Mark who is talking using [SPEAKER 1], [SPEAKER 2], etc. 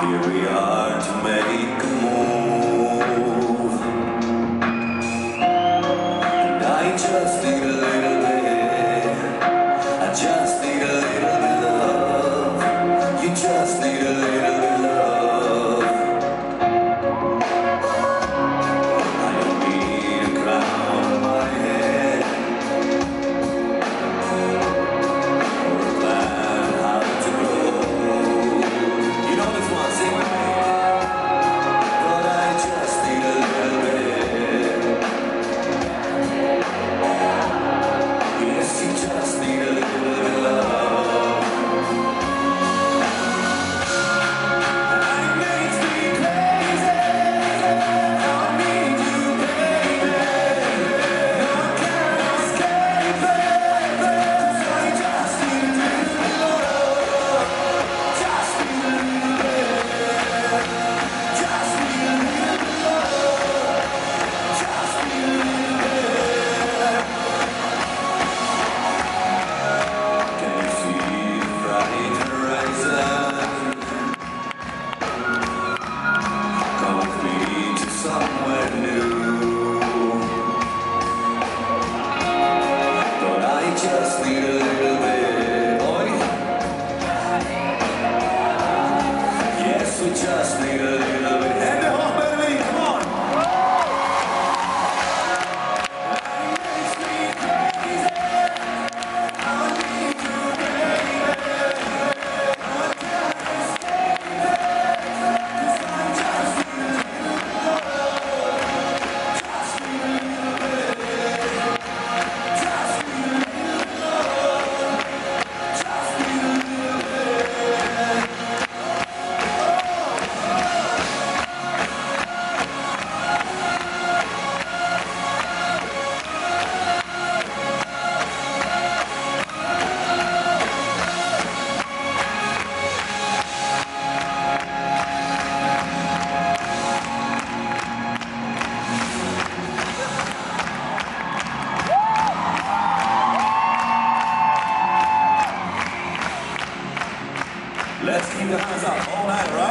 [SPEAKER 1] Here we are to make a move, and I just need a little bit, I just need a little bit of love, you just need a little bit of love. I don't need a crown on my head, or a plan how to grow. You know this one, sing with me. But I just need a little bit. Yes, you just need a little bit of love. And it makes me crazy. I need you, baby. No can escape it. 'Cause I just need a little bit of love. Just need a little bit. Just need a little bit of love. Just need a little bit. Can you see the bright horizon? Come with me to somewhere new. But I just need a little bit, boy. Yes, we just need a little bit. Hand it off, baby, come on. It makes me crazy. I need you, baby. I can't escape it. 'Cause I just need a little bit of love. Just need a little bit. Just need a little bit of love. Just need a little bit. Let's keep the hands up all night, right?